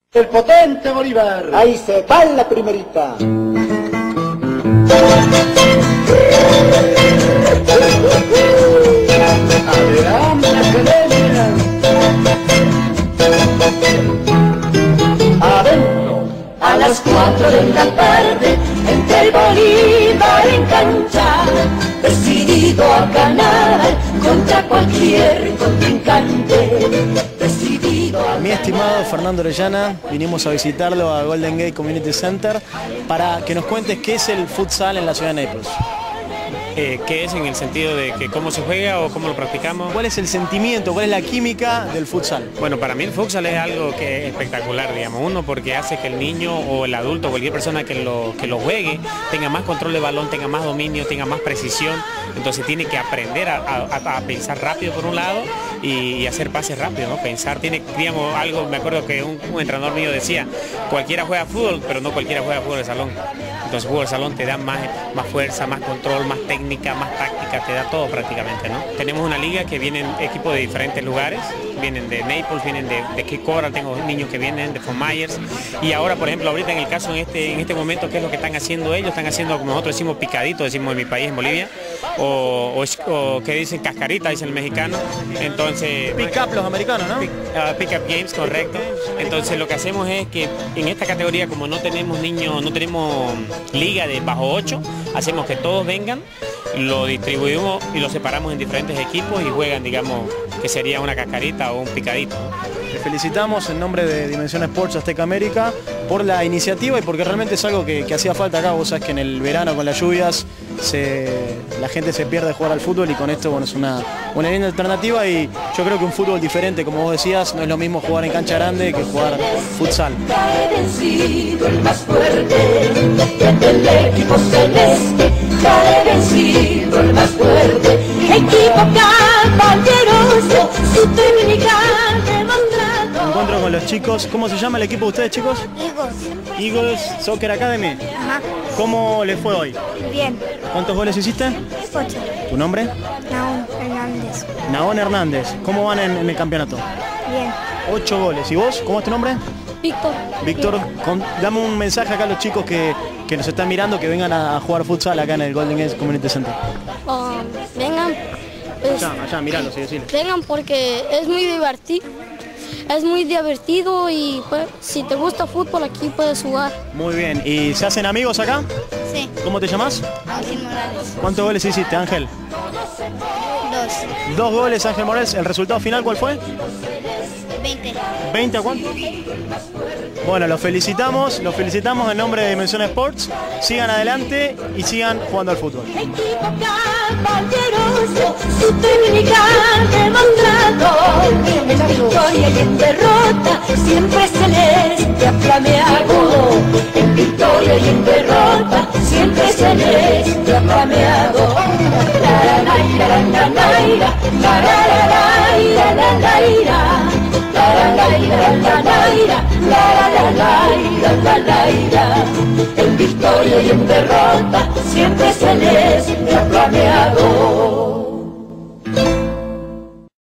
El potente Bolívar. Ahí se va la primerita. Adelante, Academia. Adentro. A las 4 de la tarde, entre el Bolívar en cancha, decidido a ganar contra cualquier contrincante. Decidido a Mi estimado Fernando Orellana, vinimos a visitarlo a Golden Gate Community Center para que nos cuentes qué es el futsal en la ciudad de Naples. ¿Qué es en el sentido de que cómo se juega o cómo lo practicamos? ¿Cuál es el sentimiento, cuál es la química del futsal? Bueno, para mí el futsal es algo que es espectacular, digamos. Uno, porque hace que el niño o el adulto, cualquier persona que lo juegue, tenga más control de balón, tenga más dominio, tenga más precisión. Entonces tiene que aprender a pensar rápido por un lado y hacer pases rápidos, ¿no? Pensar, tiene, digamos, algo, me acuerdo que un entrenador mío decía, cualquiera juega fútbol, pero no cualquiera juega fútbol de salón. Entonces fútbol de salón te da más fuerza, más control, más técnica, más táctica, te da todo prácticamente, ¿no? Tenemos una liga que vienen equipos de diferentes lugares, vienen de Naples, vienen de Cape Coral, tengo niños que vienen de Fort Myers, y ahora, por ejemplo, ahorita en el caso, en este momento, ¿qué es lo que están haciendo ellos? Están haciendo, como nosotros decimos, picadito, decimos en mi país, en Bolivia, o que dicen cascarita, dicen el mexicano. Entonces Pick up los americanos, ¿no? Pick up games, correcto. Entonces lo que hacemos es que en esta categoría, como no tenemos niños, no tenemos liga de bajo 8, hacemos que todos vengan, lo distribuimos y lo separamos en diferentes equipos y juegan, digamos, que sería una cascarita o un picadito. Te felicitamos en nombre de Dimension Sports Azteca América por la iniciativa y porque realmente es algo que hacía falta acá. Vos sabés que en el verano con las lluvias la gente se pierde de jugar al fútbol y con esto, bueno, es una linda alternativa, y yo creo que un fútbol diferente, como vos decías, no es lo mismo jugar en cancha grande que jugar futsal. cae vencido el más fuerte, del equipo celeste, cae vencido el más fuerte, equipo caballeroso, su técnica demostrado. Encuentro con los chicos. ¿Cómo se llama el equipo de ustedes, chicos? Eagles Soccer Academy. Ajá. ¿Cómo les fue hoy? Bien. ¿Cuántos goles hiciste? 8. ¿Tu nombre? Naón Hernández. Naón Hernández. ¿Cómo van en el campeonato? Bien. 8 goles. ¿Y vos? ¿Cómo es tu nombre? Víctor. Víctor, dame un mensaje acá a los chicos que nos están mirando, que vengan a jugar futsal acá en el Golden Gate Community Center. Vengan. Pues, Allá, miralos y decirles. vengan porque es muy divertido. Es muy divertido y pues, si te gusta fútbol aquí puedes jugar. Muy bien. ¿Y se hacen amigos acá? Sí. ¿Cómo te llamas? Ángel Morales. ¿Cuántos goles hiciste, Ángel? 2. 2 goles, Ángel Morales. ¿El resultado final cuál fue? 20. ¿20 a cuánto? Bueno, los felicitamos en nombre de Dimension Sports. Sigan adelante y sigan jugando al fútbol. Equipo caballeroso, su técnica demostrado, en victoria y en derrota, siempre celeste a flameado, en victoria y en derrota, siempre celeste a flameado. La la la la la la la la la la la la la. En victoria y en derrota siempre celeste